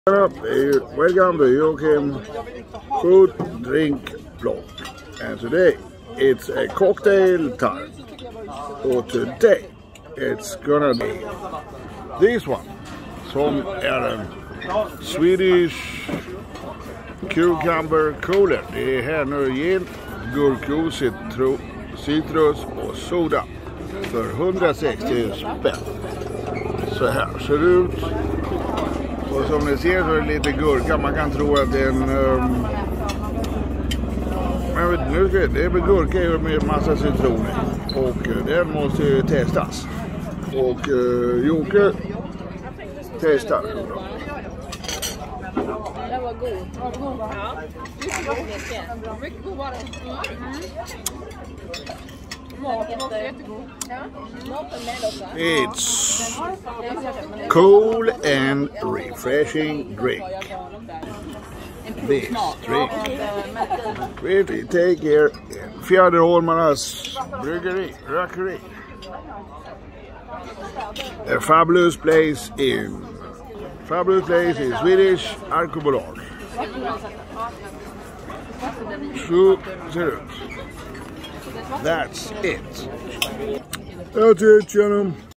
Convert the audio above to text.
Welcome to Joachim Food Drink Vlog, and today it's a cocktail time. So today it's gonna be this one, som är en Swedish cucumber cooler. Det är här nu gin, gurkjuice, citrus och soda för 160 spänn. Så här ser det ut. Och som ni ser så är det lite gurka. Man kan tro att det är en... men vet nu, det är med gurka med massa citron i. Och den måste ju testas. Och Jocke testar. Det var god. Ja. Mycket god var det. Maten var jättegod. It's cool and refreshing drink. This drink we take here in Fjäderholmarnas rökeri. A fabulous place in Swedish alkoholbolag. Så ser det ut. That's it. That's it, Jenna.